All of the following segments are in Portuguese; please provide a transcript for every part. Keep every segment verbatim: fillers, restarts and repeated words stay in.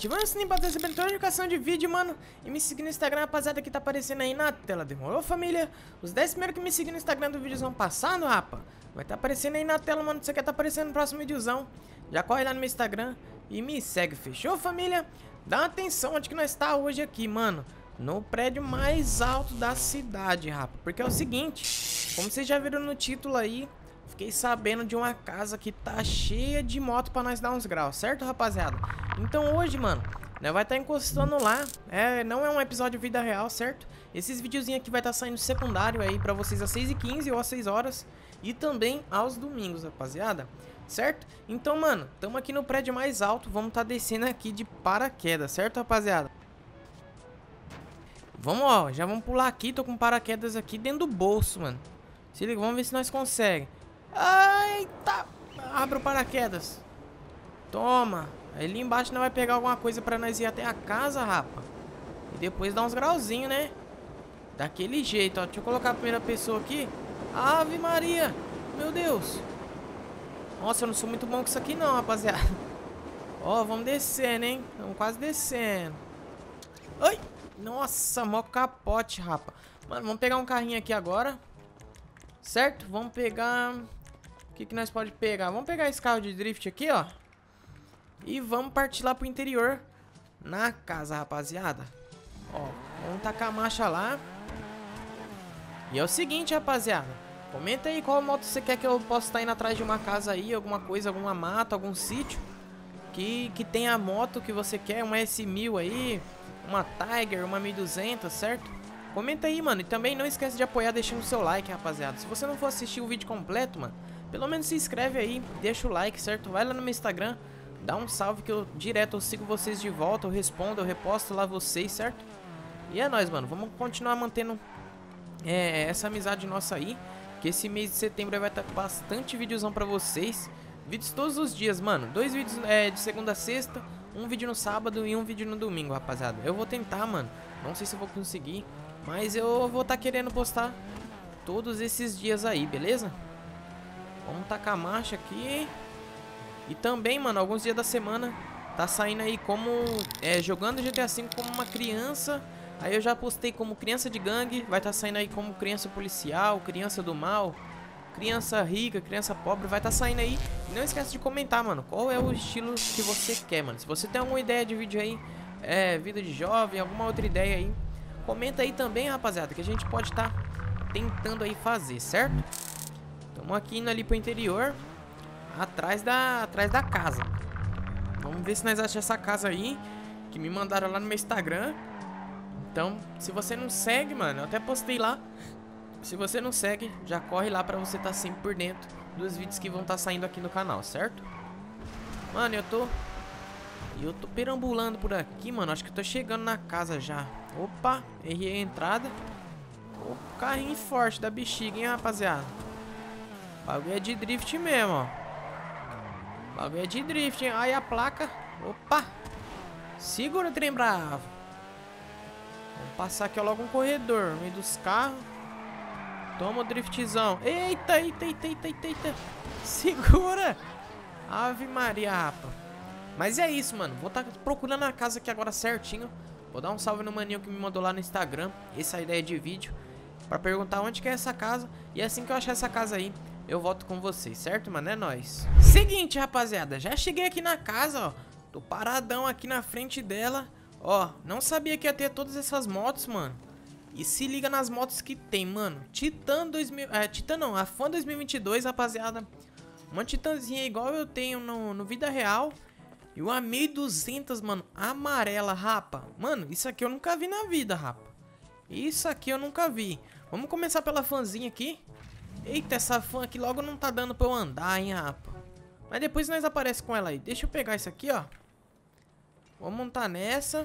ativando o sininho pra receber toda a notificação de vídeo, mano. E me seguir no Instagram, rapaziada, que tá aparecendo aí na tela. Demorou, família? Os dez primeiros que me seguem no Instagram do vídeozão passado, rapa, vai tá aparecendo aí na tela, mano. Você quer tá aparecendo no próximo videozão. Já corre lá no meu Instagram e me segue, fechou, família? Dá uma atenção onde que nós tá hoje aqui, mano. No prédio mais alto da cidade, rapa. Porque é o seguinte, como vocês já viram no título aí, fiquei sabendo de uma casa que tá cheia de moto pra nós dar uns graus, certo, rapaziada? Então hoje, mano, nós vai estar tá encostando lá. É, não é um episódio de vida real, certo? Esses videozinhos aqui vai estar tá saindo secundário aí pra vocês às seis e quinze ou às seis horas. E também aos domingos, rapaziada. Certo? Então, mano, estamos aqui no prédio mais alto. Vamos estar tá descendo aqui de paraquedas, certo, rapaziada? Vamos, ó, já vamos pular aqui. Tô com paraquedas aqui dentro do bolso, mano. Se liga, vamos ver se nós conseguimos. Eita! Abre o paraquedas. Toma. Ali embaixo nós vai pegar alguma coisa pra nós ir até a casa, rapa. E depois dar uns grauzinhos, né? Daquele jeito, ó. Deixa eu colocar a primeira pessoa aqui. Ave Maria! Meu Deus! Nossa, eu não sou muito bom com isso aqui não, rapaziada. Ó, vamos descendo, hein? Estamos quase descendo. Ai! Nossa, mó capote, rapa. Mano, vamos pegar um carrinho aqui agora. Certo? Vamos pegar... O que que nós pode pegar? Vamos pegar esse carro de drift aqui, ó. E vamos partir lá pro interior. Na casa, rapaziada. Ó, vamos tacar a marcha lá. E é o seguinte, rapaziada. Comenta aí qual moto você quer que eu possa estar indo atrás de uma casa aí. Alguma coisa, alguma mata, algum sítio. Que, que tenha a moto que você quer. Uma S mil aí. Uma Tiger, uma mil e duzentos, certo? Comenta aí, mano. E também não esquece de apoiar deixando o seu like, rapaziada. Se você não for assistir o vídeo completo, mano, pelo menos se inscreve aí, deixa o like, certo? Vai lá no meu Instagram, dá um salve que eu direto eu sigo vocês de volta, eu respondo, eu reposto lá vocês, certo? E é nóis, mano. Vamos continuar mantendo é, essa amizade nossa aí. Que esse mês de setembro vai estar bastante videozão pra vocês. Vídeos todos os dias, mano. Dois vídeos é, de segunda a sexta, um vídeo no sábado e um vídeo no domingo, rapaziada. Eu vou tentar, mano. Não sei se eu vou conseguir, mas eu vou estar tá querendo postar todos esses dias aí, beleza? Vamos tacar a marcha aqui. E também, mano, alguns dias da semana tá saindo aí como é, jogando G T A cinco como uma criança. Aí eu já postei como criança de gangue. Vai tá saindo aí como criança policial, criança do mal, criança rica, criança pobre. Vai tá saindo aí. E não esquece de comentar, mano, qual é o estilo que você quer, mano. Se você tem alguma ideia de vídeo aí, é, vida de jovem, alguma outra ideia aí, comenta aí também, rapaziada, que a gente pode estar tá tentando aí fazer, certo? Estamos aqui indo ali pro interior, atrás da, atrás da casa. Vamos ver se nós achamos essa casa aí, que me mandaram lá no meu Instagram. Então, se você não segue, mano, eu até postei lá. Se você não segue, já corre lá pra você estar sempre por dentro dos vídeos que vão estar saindo aqui no canal, certo? Mano, eu tô... Eu tô perambulando por aqui, mano. Acho que eu tô chegando na casa já. Opa, errei a entrada. O carrinho forte da bexiga, hein, rapaziada. O bagulho é de drift mesmo, ó. O bagulho é de drift, hein. Aí a placa. Opa. Segura, trem bravo. Vamos passar aqui, ó, logo um corredor no meio dos carros. Toma o driftzão. Eita, eita, eita, eita, eita, eita. Segura. Ave Maria, rapa. Mas é isso, mano. Vou estar tá procurando a casa aqui agora certinho. Vou dar um salve no maninho que me mandou lá no Instagram. Essa é a ideia de vídeo. Pra perguntar onde que é essa casa. E assim que eu achar essa casa aí, eu volto com vocês, certo, mano? É nóis. Seguinte, rapaziada. Já cheguei aqui na casa, ó. Tô paradão aqui na frente dela. Ó, não sabia que ia ter todas essas motos, mano. E se liga nas motos que tem, mano. Titan dois mil... É, Titan não, a Fan dois mil e vinte e dois, rapaziada. Uma Titanzinha igual eu tenho no, no vida real. E uma mil e duzentos, mano, amarela, rapa. Mano, isso aqui eu nunca vi na vida, rapa. Isso aqui eu nunca vi. Vamos começar pela fanzinha aqui. Eita, essa fan aqui logo não tá dando pra eu andar, hein, rapa. Mas depois nós aparece com ela aí. Deixa eu pegar isso aqui, ó. Vamos montar nessa.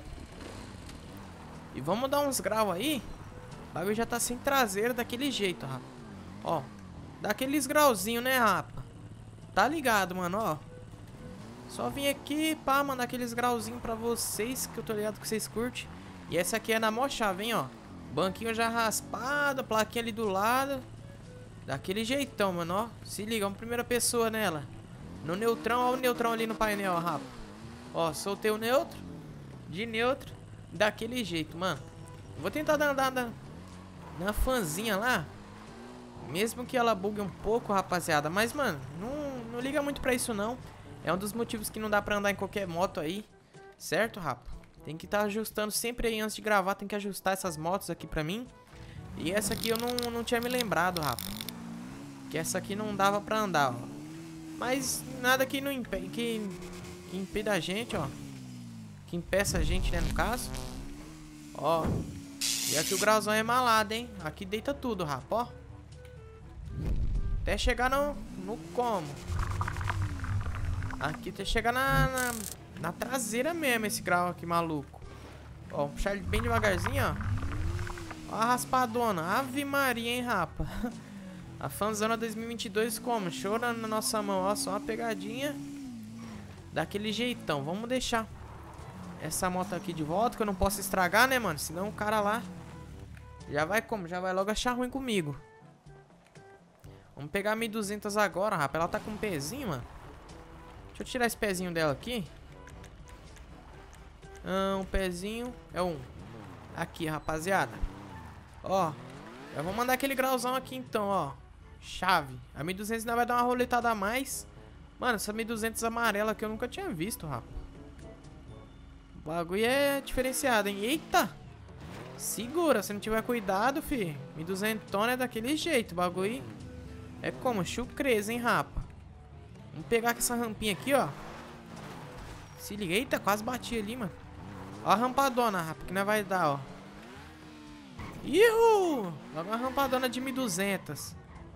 E vamos dar uns graus aí. O bagulho já tá sem traseiro daquele jeito, rapa. Ó, daqueles grauzinhos, né, rapa? Tá ligado, mano, ó. Só vim aqui pra mandar aqueles grauzinhos pra vocês, que eu tô ligado que vocês curtem. E essa aqui é na mó chave, hein, ó. Banquinho já raspado, plaquinha ali do lado. Daquele jeitão, mano, ó. Se liga, uma primeira pessoa nela. No neutrão, ó o neutrão ali no painel, ó, rapa. Ó, soltei o neutro. de neutro, daquele jeito, mano. Vou tentar dar uma na, na fanzinha lá. Mesmo que ela bugue um pouco, rapaziada. Mas, mano, não, não liga muito pra isso, não. É um dos motivos que não dá pra andar em qualquer moto aí. Certo, rapa? Tem que estar tá ajustando sempre aí antes de gravar. Tem que ajustar essas motos aqui pra mim. E essa aqui eu não, não tinha me lembrado, rapa. Que essa aqui não dava pra andar, ó. Mas nada que não impe que, que impida a gente, ó. Que impeça a gente, né, no caso. Ó. E aqui o grauzão é malado, hein. Aqui deita tudo, rapa, ó. Até chegar no, no como. Aqui até chegar na, na, na traseira mesmo esse grau aqui, maluco. Ó, vou puxar ele bem devagarzinho, ó. Ó a raspadona. Ave Maria, hein, rapa. A Fanzona dois mil e vinte e dois como? Chorando na nossa mão, ó. Só uma pegadinha. Daquele jeitão. Vamos deixar essa moto aqui de volta, que eu não posso estragar, né, mano? Senão o cara lá já vai como? Já vai logo achar ruim comigo. Vamos pegar a mil e duzentos agora, rapaz. Ela tá com um pezinho, mano. Deixa eu tirar esse pezinho dela aqui. Ah, um pezinho. É um. Aqui, rapaziada. Ó. Eu vou mandar aquele grauzão aqui, então, ó. Chave. A mil e duzentos ainda vai dar uma roletada a mais. Mano, essa mil e duzentos amarela que eu nunca tinha visto, rapaz. O bagulho é diferenciado, hein? Eita! Segura, se não tiver cuidado, fi. mil e duzentos é daquele jeito. O bagulho é como? Chucreza, hein, rapa? Vamos pegar com essa rampinha aqui, ó. Se liga. Eita, quase bati ali, mano. Ó a rampadona, rapa, que não vai dar, ó. Ihu! Logo uma rampadona de mil e duzentos.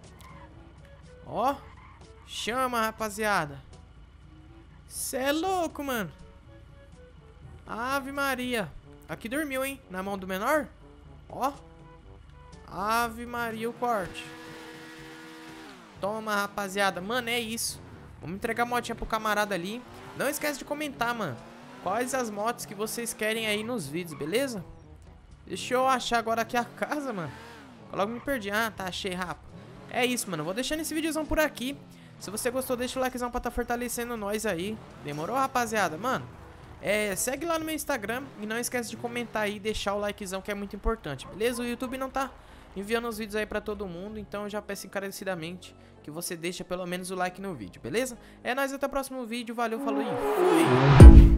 Ó. Chama, rapaziada. Cê é louco, mano. Ave Maria. Aqui dormiu, hein? Na mão do menor. Ó. Ave Maria o corte. Toma, rapaziada. Mano, é isso. Vamos entregar a motinha pro camarada ali. Não esquece de comentar, mano. Quais as motos que vocês querem aí nos vídeos, beleza? Deixa eu achar agora aqui a casa, mano. Eu logo me perdi. Ah, tá, achei, rapa. É isso, mano. Vou deixando esse videozão por aqui. Se você gostou, deixa o likezão pra tá fortalecendo nós aí. Demorou, rapaziada? Mano, é, segue lá no meu Instagram. E não esquece de comentar aí e deixar o likezão, que é muito importante, beleza? O YouTube não tá enviando os vídeos aí pra todo mundo. Então eu já peço encarecidamente que você deixe pelo menos o like no vídeo, beleza? É nóis, até o próximo vídeo. Valeu, falou e fui!